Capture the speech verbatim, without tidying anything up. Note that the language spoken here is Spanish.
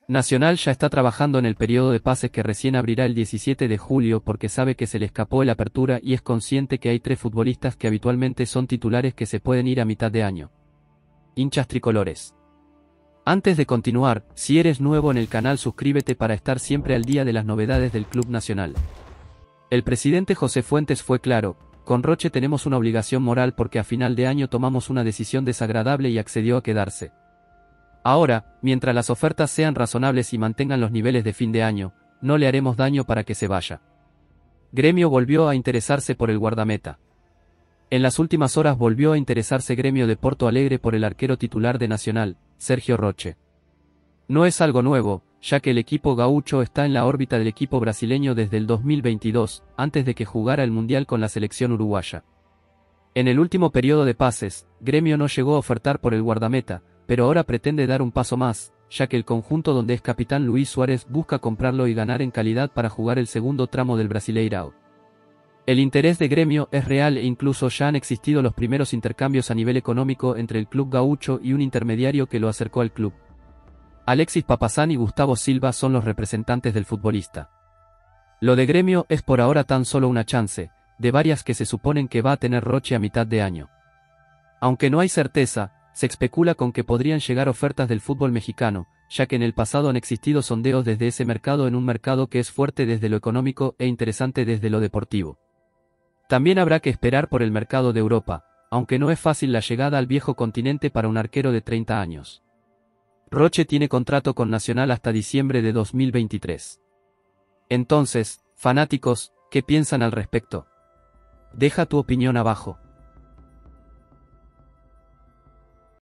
Nacional ya está trabajando en el periodo de pases que recién abrirá el diecisiete de julio porque sabe que se le escapó el apertura y es consciente que hay tres futbolistas que habitualmente son titulares que se pueden ir a mitad de año. Hinchas tricolores. Antes de continuar, si eres nuevo en el canal suscríbete para estar siempre al día de las novedades del Club Nacional. El presidente José Fuentes fue claro: con Roche tenemos una obligación moral porque a final de año tomamos una decisión desagradable y accedió a quedarse. Ahora, mientras las ofertas sean razonables y mantengan los niveles de fin de año, no le haremos daño para que se vaya. Gremio volvió a interesarse por el guardameta. En las últimas horas volvió a interesarse Gremio de Porto Alegre por el arquero titular de Nacional, Sergio Roche. No es algo nuevo, ya que el equipo gaúcho está en la órbita del equipo brasileño desde el dos mil veintidós, antes de que jugara el Mundial con la selección uruguaya. En el último periodo de pases, Gremio no llegó a ofertar por el guardameta, pero ahora pretende dar un paso más, ya que el conjunto donde es capitán Luis Suárez busca comprarlo y ganar en calidad para jugar el segundo tramo del Brasileirao. El interés de Gremio es real e incluso ya han existido los primeros intercambios a nivel económico entre el club gaúcho y un intermediario que lo acercó al club. Alexis Papazán y Gustavo Silva son los representantes del futbolista. Lo de Gremio es por ahora tan solo una chance, de varias que se suponen que va a tener Roche a mitad de año. Aunque no hay certeza, se especula con que podrían llegar ofertas del fútbol mexicano, ya que en el pasado han existido sondeos desde ese mercado en un mercado que es fuerte desde lo económico e interesante desde lo deportivo. También habrá que esperar por el mercado de Europa, aunque no es fácil la llegada al viejo continente para un arquero de treinta años. Roche tiene contrato con Nacional hasta diciembre de dos mil veintitrés. Entonces, fanáticos, ¿qué piensan al respecto? Deja tu opinión abajo.